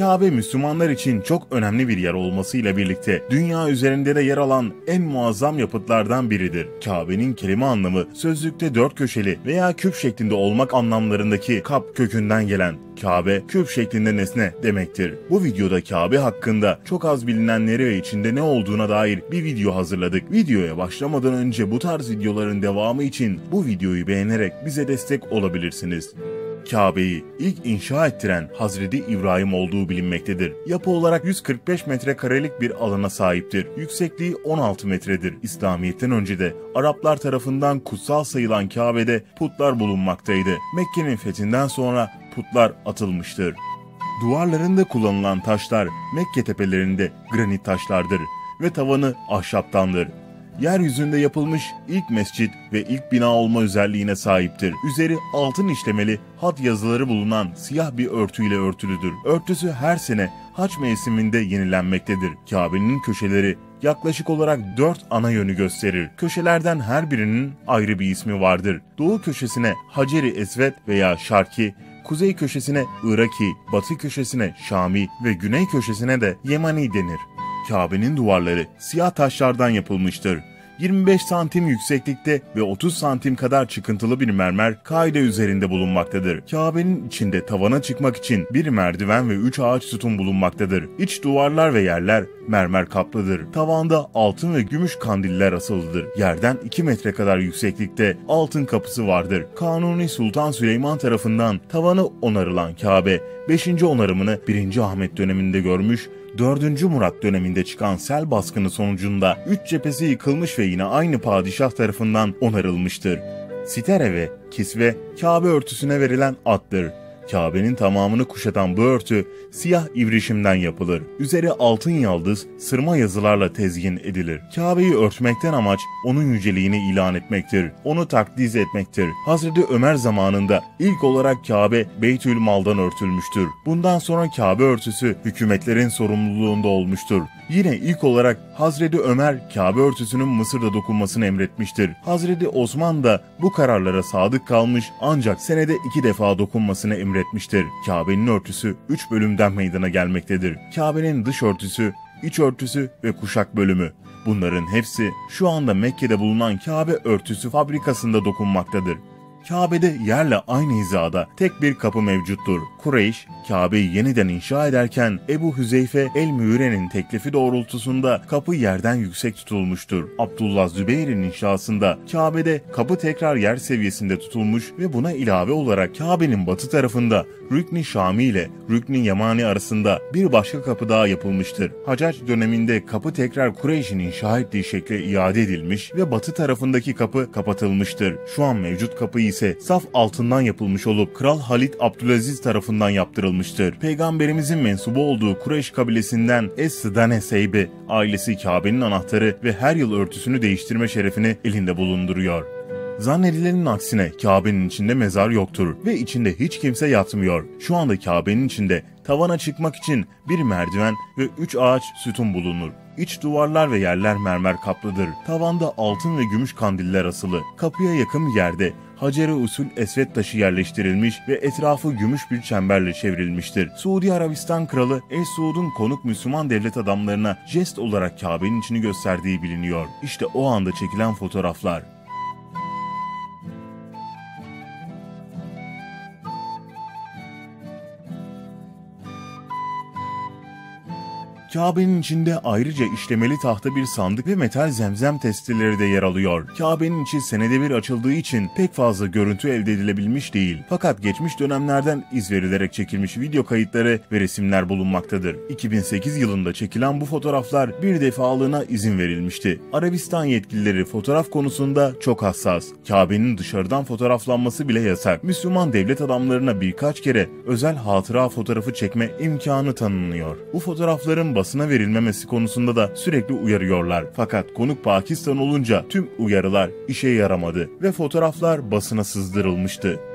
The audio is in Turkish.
Kabe Müslümanlar için çok önemli bir yer olmasıyla birlikte dünya üzerinde de yer alan en muazzam yapıtlardan biridir. Kabe'nin kelime anlamı sözlükte dört köşeli veya küp şeklinde olmak anlamlarındaki kap kökünden gelen Kabe, küp şeklinde nesne demektir. Bu videoda Kabe hakkında çok az bilinenleri ve içinde ne olduğuna dair bir video hazırladık. Videoya başlamadan önce bu tarz videoların devamı için bu videoyu beğenerek bize destek olabilirsiniz. Kabe'yi ilk inşa ettiren Hazreti İbrahim olduğu bilinmektedir. Yapı olarak 145 metrekarelik bir alana sahiptir. Yüksekliği 16 metredir. İslamiyet'ten önce de Araplar tarafından kutsal sayılan Kabe'de putlar bulunmaktaydı. Mekke'nin fethinden sonra putlar atılmıştır. Duvarlarında kullanılan taşlar Mekke tepelerinde granit taşlardır ve tavanı ahşaptandır. Yeryüzünde yapılmış ilk mescit ve ilk bina olma özelliğine sahiptir. Üzeri altın işlemeli hat yazıları bulunan siyah bir örtüyle örtülüdür. Örtüsü her sene hac mevsiminde yenilenmektedir. Kabe'nin köşeleri yaklaşık olarak 4 ana yönü gösterir. Köşelerden her birinin ayrı bir ismi vardır. Doğu köşesine Hacer-i Esved veya Şarki, kuzey köşesine Iraki, batı köşesine Şami ve güney köşesine de Yemani denir. Kabe'nin duvarları siyah taşlardan yapılmıştır. 25 santim yükseklikte ve 30 santim kadar çıkıntılı bir mermer kaide üzerinde bulunmaktadır. Kabe'nin içinde tavana çıkmak için bir merdiven ve 3 ağaç sütun bulunmaktadır. İç duvarlar ve yerler mermer kaplıdır. Tavanda altın ve gümüş kandiller asılıdır. Yerden 2 metre kadar yükseklikte altın kapısı vardır. Kanuni Sultan Süleyman tarafından tavanı onarılan Kabe, 5. onarımını 1. Ahmet döneminde görmüş, 4. Murat döneminde çıkan sel baskını sonucunda 3 cephesi yıkılmış ve yine aynı padişah tarafından onarılmıştır. Sitere ve kisve Kabe örtüsüne verilen addır. Kabe'nin tamamını kuşatan bu örtü siyah ibrişimden yapılır. Üzeri altın yaldız, sırma yazılarla tezyin edilir. Kabe'yi örtmekten amaç onun yüceliğini ilan etmektir. Onu takdis etmektir. Hazreti Ömer zamanında ilk olarak Kabe Beytülmal'dan örtülmüştür. Bundan sonra Kabe örtüsü hükümetlerin sorumluluğunda olmuştur. Yine ilk olarak Hazreti Ömer Kabe örtüsünün Mısır'da dokunmasını emretmiştir. Hazreti Osman da bu kararlara sadık kalmış ancak senede 2 defa dokunmasını emretmiştir. Kabe'nin örtüsü 3 bölümden meydana gelmektedir. Kabe'nin dış örtüsü, iç örtüsü ve kuşak bölümü. Bunların hepsi şu anda Mekke'de bulunan Kabe örtüsü fabrikasında dokunmaktadır. Kabe'de yerle aynı hizada tek bir kapı mevcuttur. Kureyş, Kabe'yi yeniden inşa ederken Ebu Hüzeyfe el-Müire'nin teklifi doğrultusunda kapı yerden yüksek tutulmuştur. Abdullah Zübeyir'in inşasında Kabe'de kapı tekrar yer seviyesinde tutulmuş ve buna ilave olarak Kabe'nin batı tarafında Rükn-i Şami ile Rükn-i Yemani arasında bir başka kapı daha yapılmıştır. Hacac döneminde kapı tekrar Kureyş'in inşa ettiği şekle iade edilmiş ve batı tarafındaki kapı kapatılmıştır. Şu an mevcut kapı ise saf altından yapılmış olup Kral Halid Abdülaziz tarafından yaptırılmıştır. Peygamberimizin mensubu olduğu Kureyş kabilesinden Es-Sıdane Seybe ailesi Kabe'nin anahtarı ve her yıl örtüsünü değiştirme şerefini elinde bulunduruyor. Zannedilenin aksine Kabe'nin içinde mezar yoktur ve içinde hiç kimse yatmıyor. Şu anda Kabe'nin içinde tavana çıkmak için bir merdiven ve 3 ağaç sütun bulunur. İç duvarlar ve yerler mermer kaplıdır. Tavanda altın ve gümüş kandiller asılı. Kapıya yakın bir yerde Hacer-i Usul Esved taşı yerleştirilmiş ve etrafı gümüş bir çemberle çevrilmiştir. Suudi Arabistan Kralı Es-Suud'un konuk Müslüman devlet adamlarına jest olarak Kabe'nin içini gösterdiği biliniyor. İşte o anda çekilen fotoğraflar. Kabe'nin içinde ayrıca işlemeli tahta bir sandık ve metal zemzem testileri de yer alıyor. Kabe'nin içi senede bir açıldığı için pek fazla görüntü elde edilebilmiş değil. Fakat geçmiş dönemlerden iz verilerek çekilmiş video kayıtları ve resimler bulunmaktadır. 2008 yılında çekilen bu fotoğraflar bir defalığına izin verilmişti. Arabistan yetkilileri fotoğraf konusunda çok hassas. Kabe'nin dışarıdan fotoğraflanması bile yasak. Müslüman devlet adamlarına birkaç kere özel hatıra fotoğrafı çekme imkanı tanınıyor. Bu fotoğrafların basına verilmemesi konusunda da sürekli uyarıyorlar. Fakat konuk Pakistan olunca tüm uyarılar işe yaramadı ve fotoğraflar basına sızdırılmıştı.